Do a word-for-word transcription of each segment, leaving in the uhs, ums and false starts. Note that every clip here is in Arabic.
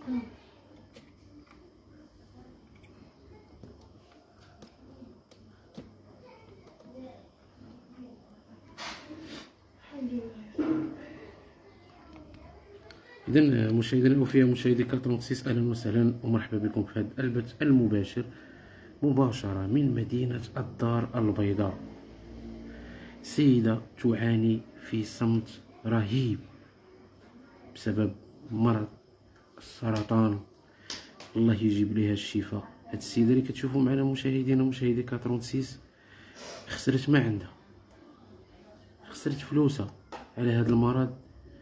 إذن مشاهدينا الأوفياء، مشاهدي كاترون ستة، أهلا وسهلا ومرحبا بكم في هذا البث المباشر مباشرة من مدينة الدار البيضاء. سيدة تعاني في صمت رهيب بسبب مرض السرطان، الله يجيب لها الشفاء. هاد السيدة اللي كتشوفوا معنا مشاهدينا مشاهدي كاترون ستة خسرت ما عندها، خسرت فلوسها على هذا المرض،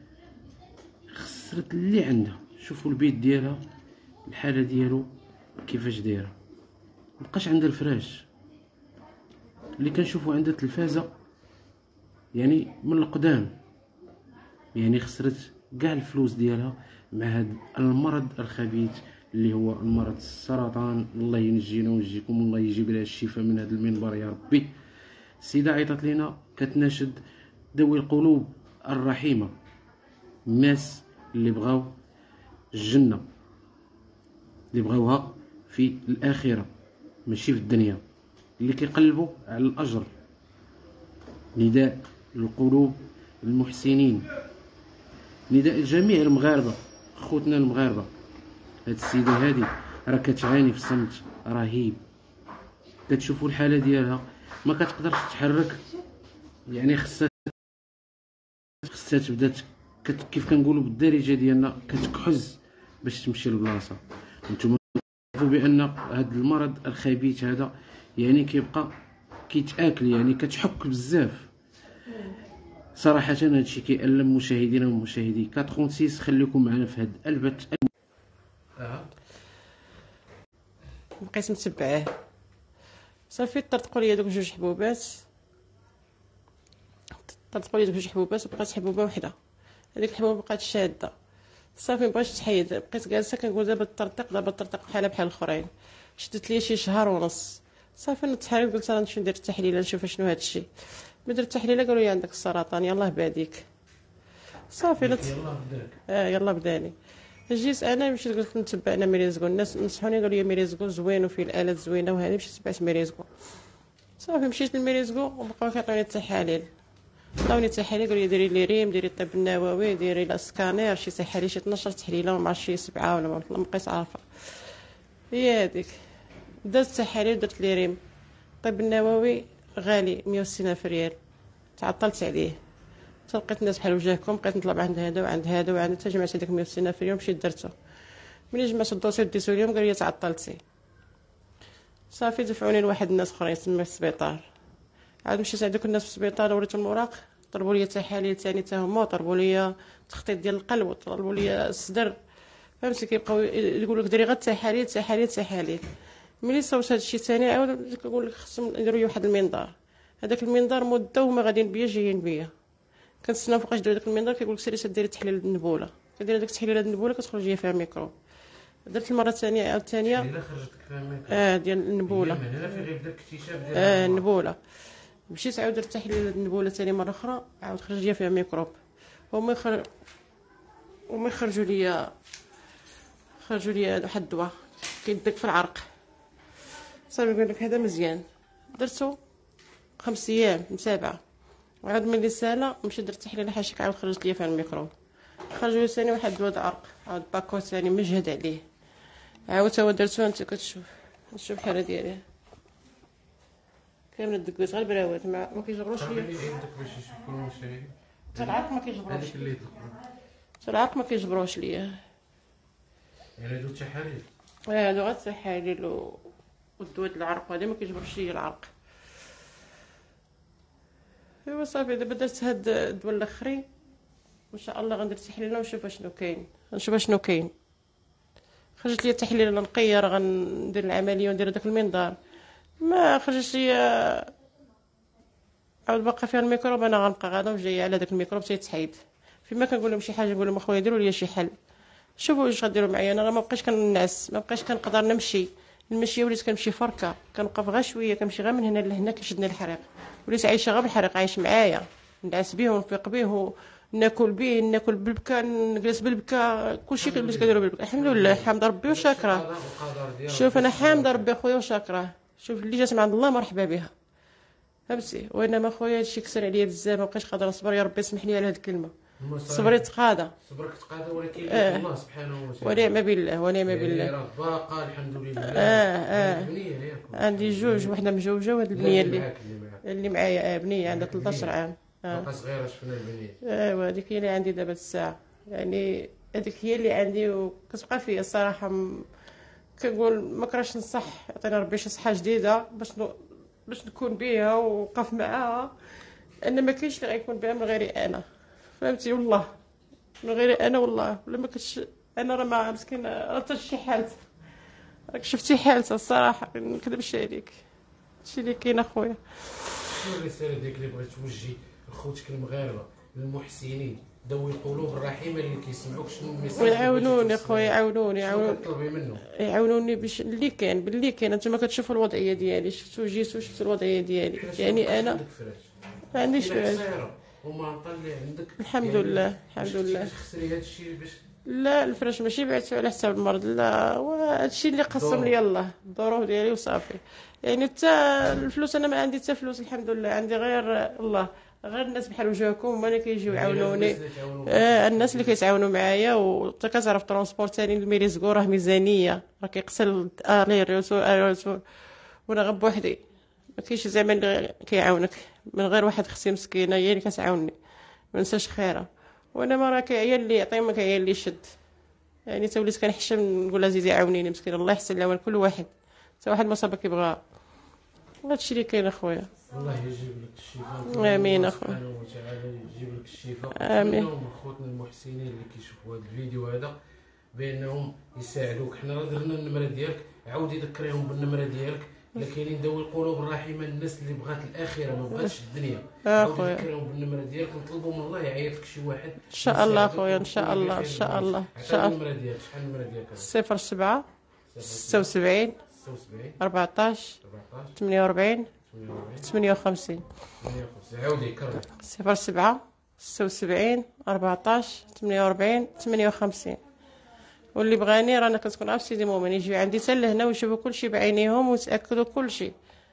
خسرت اللي عندها. شوفوا البيت ديالها، الحاله ديالو كيفاش دايره، مبقاش عندها الفراش اللي كنشوفوا عندها التلفازه يعني من القدام. يعني خسرت كاع الفلوس ديالها مع هذا المرض الخبيث اللي هو المرض السرطان. الله ينجينا وينجيكم، والله يجيب لها الشفاء من هذا المنبر يا ربي. السيده عيطت لينا كتناشد ذوي القلوب الرحيمه، الناس اللي بغاو الجنه، اللي بغاوها في الاخره ماشي في الدنيا، اللي كيقلبوا على الاجر. نداء للقلوب المحسنين، نداء لجميع المغاربه، خوتنا المغاربه. هاد السيده هادي راه كتعاني في صمت رهيب، كتشوفوا الحاله ديالها ما كتقدرش تتحرك. يعني خصها خصها تبدا كيف كنقولوا بالدارجه ديالنا كتكحز باش تمشي لبلاصه. نتوما تعرفوا بان هذا المرض الخبيث هذا يعني كيبقى كيتاكل، يعني كتحك بزاف. صراحه هادشي كيألم مشاهدينا ومشاهدي كاترون ستة. خليكم معنا في هذا البث. اه بقيت متبعاه صافي، طرطقوا لي دوك جوج حبوبات، طرطقوا لي دوك جوج حبوبات وبقات حبوبه وحده. هذيك الحبوبه بقات شاده صافي، مبغيتش تحيد. بقيت جالسه كنقول دابا الطرطق دابا الطرطق بحال بحال الاخرين. شدت لي شي شهر ونص صافي. نتحرك قلت انا نمشي ندير التحليله نشوف شنو هذا الشيء. ملي درت التحليله قالوا لي عندك السرطان، يلاه باديك صافي. نت... يلاه بداك. اه يلاه بداني. جيت انا مشيت قلت نتبع انا ميريزكو. الناس نصحوني قالوا لي ميريزكو زوين وفيه الالات زوينه وهذه، مشيت تبعت ميريزكو صافي. مشيت للميريزكو وبقاو كيعطوني التحاليل، عطاوني التحاليل قالوا لي ديري لي ريم، ديري الطب النووي، ديري لا سكانير، شي تحاليل شي اثناش تحليله ما عرفتش شي سبعه ولا ما بقيت عارفه. هي هذيك درت التحاليل درت لي ريم. الطب النووي غالي مية وستين الف ريال، تعطلت عليه. تلقيت الناس بحال وجهكم بقيت نطلب عند هذا وعند هذا وعند حتى جمعت هذيك مية وستين الف ريال مشيت درتو. ملي جمعت الدوسي وديتو ليهم قال لي تعطلتي صافي. دفعوني لواحد الناس اخرين تما في السبيطار. عاد مشيت عند دوك الناس في السبيطار وريتهم الوراق، طلبوا لي تحاليل ثاني حتى هما، طلبوا لي تخطيط ديال القلب وطلبوا لي الصدر. فهمتي كيبقاو يقولوا لك ديري غير التحاليل تحاليل تحاليل. ملي صوت هذا الشيء ثاني عاود كنقول لك خصهم يديروا لي واحد المنظار. هذاك المنظار مده وهما غاديين بيا جايين بيا، كنتسناو فوقاش ديروا داك المنظار. كيقول لك سيري ديري تحليل النبوله، كدير داك التحليل ديال النبوله كتخرج ليا فيها ميكروب. درت المره الثانيه عاود الثانيه الا خرجتك فيها ميكروب اه ديال النبوله. هنا في غير بدا الاكتشاف ديال اه النبوله. مشيت عاود درت تحليل النبوله ثاني مره اخرى، عاود خرج ليا فيها ميكروب. هما يخرج وما يخرجوا ليا خرجوا ليا واحد الدواء كيدك في العرق صافي. يقول لك هذا مزيان. درتو خمس ايام متابعه، وعاد ملي سالا مشيت درت تحليل حاشيك عاود خرجت ليا فيها الميكروب. خرجوا لي ثاني واحد الدواء العرق، عاود باكو ثاني مجهد عليه، عاود تا هو درتو. انت كتشوف شوف الحاله ديالي كامل الدكوات غير براوات ما, ما كيجبروش ليا. عندك باش يشوفوا المشاهدين حتى العرق ما كيجبروش، هذيك اللي يطلقوا حتى العرق ما كيجبروش ليا. يعني هادو التحاليل اه هادو غير التحاليل و... والدواء د العرق هادي ما كيجبروش ليا العرق. ايوا صافي دابا درت هاد الدواء الاخرين ان شاء الله غندير تحليله ونشوف شنو كاين، نشوف شنو كاين. خرجت لي التحليله نقيه، راه غندير العمليه وندير داك المنظار ما خرجش لي، عاود باقا فيها الميكروب. انا غنبقى غادا وجايه على داك الميكروب تيتحيد. فيما كنقول لهم شي حاجه نقول لهم اخويا ديروا لي شي حل، شوفوا واش غديروا معايا. انا راه ما بقيتش كنعس، ما بقيتش كنقدر نمشي. المشي وليت كنمشي فركه، كنوقف غير شويه كنمشي غير من هنا لهنا كيشدني الحريق. وليت عايشه غير بالحريق، عايش معايا نعس بيه ونفيق بيه ناكل به، ناكل بالبكا، نجلس بالبكا، كلشي باش كنديرو بالبكا. الحمد لله، حامد ربي وشاكره. شوف انا حامد ربي خويا وشاكره. شوف اللي جات من عند الله مرحبا بها، فهمتي. وانما خويا هادشي كسر عليا بزاف، مابقيتش قادره نصبر. يا ربي اسمح لي على هاد الكلمه، صبري تقاضى، صبرك تقاضى، ولكن آه. الله سبحانه وتعالى ونعم بالله ونعم يعني بالله. راه باقا الحمد لله. اه اه البنيه ياك عندي جوج، وحده مزوجه، وهاد البنيه اللي اللي معاك اللي معاك اللي معايا، اه بنيه عندها ثلاثطاش عام. اه باقا صغيره، شفنا البنيه. اه وهذيك هي اللي عندي دابا الساعه، يعني هذيك هي اللي عندي وكتبقى فيا الصراحه. م- كنقول ما كرهش نصح، عطينا ربي شي صحه جديده باش ن... باش نكون بها ونوقف معاها، لان ما كاينش اللي غيكون بها من غيري انا، فهمتي. والله من غيري انا، والله ولا ما كنتش انا، راه ما مسكين، راه حتى شي حالتها، راك شفتي حالتها الصراحه، ما نكذبش عليك. هادشي اللي كاين اخويا. شنو الرساله ديالك اللي بغيت توجهي لخوتك المغاربه المحسنين ذوي القلوب الرحيمه اللي كيسمعوك؟ شنو الميساج ويعاونوني خويا، يعاونوني شنو يعاونوني كتطلبي منه؟ يعاونوني باش اللي كاين باللي كاين. انتما كتشوفوا الوضعيه ديالي، شفتوا جيتوا شفتوا الوضعيه ديالي، يعني انا ما عنديش فراش. وما نطلع عندك الحمد يعني لله الحمد لله. تخسري هذا الشيء باش لا الفراش ماشي بعتو على حساب المرض، لا وهادشي اللي قسم لي الله، الظروف ديالي وصافي. يعني حتى الفلوس انا ما عندي حتى فلوس، الحمد لله. عندي غير الله، غير الناس بحال وجهكم هما اللي كيجيو يعاونوني. آه الناس اللي كيتعاونوا معايا. وحتى كتعرف ترونسبور ثاني الميريزكو راه ميزانيه، راه كيقسل الي رسول رسول، وانا غير بوحدي، ما كاينش زعما اللي كيعاونك من غير واحد. اختي مسكينه هي اللي كتعاونني، ما ننساش خيرها. وانا ما راه كيعيا اللي يعطي، ما كيعيا اللي يشد. يعني تا وليت كنحشم نقول عزيزي عاونيني، مسكين الله يحسن العون كل واحد، حتى واحد ما صابك يبغى. هادشي اللي كاين اخويا. الله يجيب لك الشفاء. امين اخويا، سبحانه وتعالى يجيب لك الشفاء. امين. نتمنوا من خوتنا المحسنين اللي كيشوفوا هذا الفيديو هذا بانهم يساعدوك. حنا راه درنا النمره ديالك، عاودي ذكريهم بالنمره ديالك. الا كاينين ذوي القلوب الرحيمه، الناس اللي بغات الاخره ما بغاتش الدنيا، عاودي ذكريهم بالنمره ديالك. نطلبوا من الله يعيط لك شي واحد ان شاء الله اخويا، ان شاء الله ان شاء الله ان شاء الله. النمره ديالك شحال النمره ديالك؟ صفر سبعة ستة وسبعين ستة وسبعين أربعطاش أربعطاش ثمانية وأربعين ثمانية وأربعين ثمانية وخمسين. ثمانية وخمسين. عاودي كرر. صفر سبعة ستة وسبعين أربعطاش ثمانية وأربعين ثمانية وخمسين. واللي بغاني رانا كتكون عارف سيدي مؤمن يجي عندي حتى لهنا ويشوفوا كلشي بعينيهم ويتاكدوا كلشي.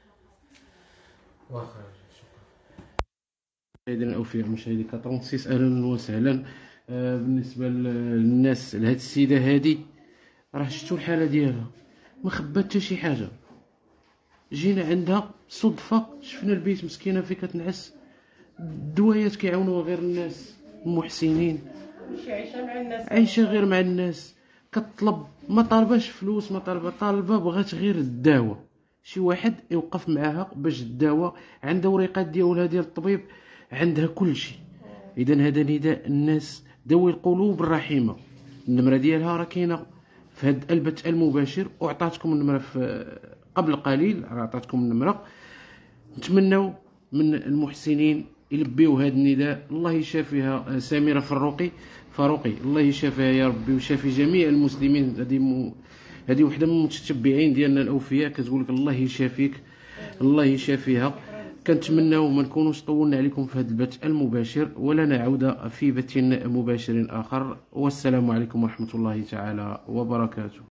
واخا مشاهدينا الاوفياء، مشاهدي ثلاثة وستين، اهلا وسهلا. آه بالنسبه للناس لهاد السيده هادي، راه شفتوا الحاله ديالها، ما خبات حتى شي حاجه. جينا عندها صدفه، شفنا البيت مسكينه فين كتنعس، الدوايات كيعاونوها غير الناس المحسنين، كلشي عايشه مع الناس، عايشه غير مع الناس. كطلب، ما طالباش فلوس، ما طالبه طالبه بغات غير الدواء، شي واحد يوقف معاها باش الدواء. عندها وريقات ديالها ديال الطبيب، عندها كل شيء. اذا هذا نداء الناس ذوي القلوب الرحيمه. النمره ديالها راه كاينه في هذا البث المباشر، وعطاتكم النمره في قبل قليل، عطاتكم النمره. نتمنوا من المحسنين يلبيو هذا النداء. الله يشافيها سميره فاروقي فاروقي الله يشافيها يا ربي، ويشافي جميع المسلمين. هذه م... هذه وحده من المتتبعين ديالنا الاوفياء كتقول لك الله يشافيك، الله يشافيها. كنتمناو ما نكونوش طولنا عليكم في هذا البث المباشر، ولا نعود في بث مباشر اخر. والسلام عليكم ورحمه الله تعالى وبركاته.